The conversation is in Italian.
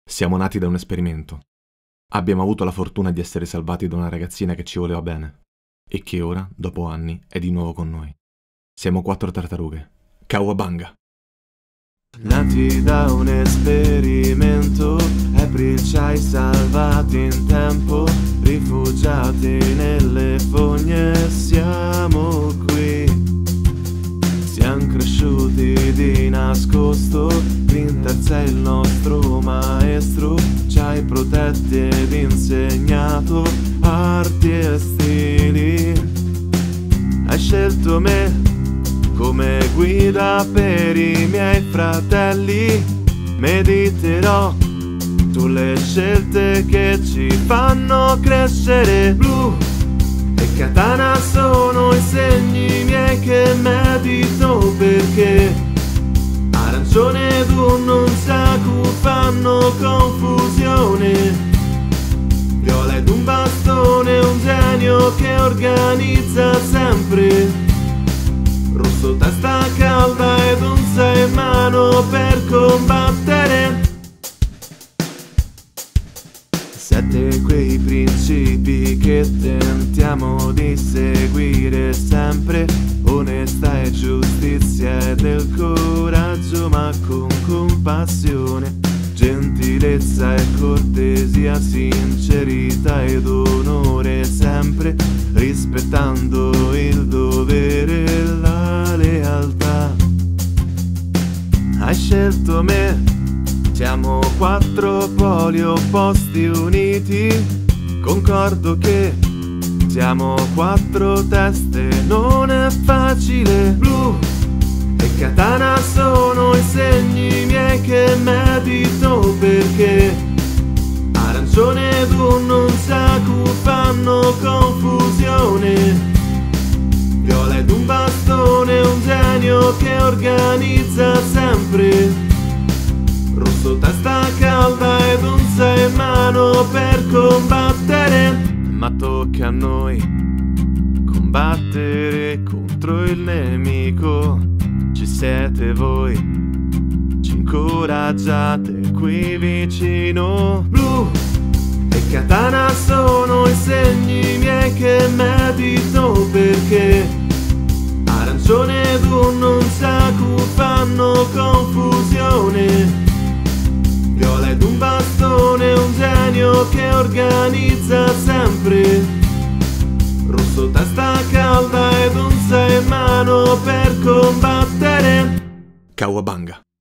Siamo nati da un esperimento. Abbiamo avuto la fortuna di essere salvati da una ragazzina che ci voleva bene e che ora, dopo anni, è di nuovo con noi. Siamo 4 tartarughe. Cowabunga! Nati da un esperimento, April ci hai salvati in tempo, rifugiati nelle fogne, siamo qui. Siamo cresciuti di nascosto, Printer sei il nostro maestro, ci hai protetti ed insegnato arti e stili. Hai scelto me come guida per i miei fratelli, mediterò sulle scelte che ci fanno crescere. Blu e katana sono i segni miei che medito, perché arancione ed un nunchaku fanno confusione. Viola ed un bastone, un genio che organizza sempre. Rosso testa calda ed un 6 in mano per combattere. 7 quei principi che tentiamo di seguire sempre, onestà e giustizia e del coraggio ma con compassione, gentilezza e cortesia, sincerità ed onore sempre, rispettando il dovere e la lealtà. Hai scelto me, siamo 4 poli opposti uniti, concordo che siamo 4 teste, non è facile. Blu e katana sono i segni miei che medito, perché arancione ed un nunchaku fanno confusione. Viola ed un bastone, un genio che organizza sempre. Rosso testa calda ed un 6 in mano per combattere. Ma tocca a noi combattere contro il nemico. Ci siete voi, ci incoraggiate qui vicino. Blu e katana sono i segni miei che medito, perché arancione ed un nunchaku fanno confusione. Viola ed un bastone, un genio che organizza sempre. Rosso testa calda ed un 6 in mano per combattere. Cowabunga!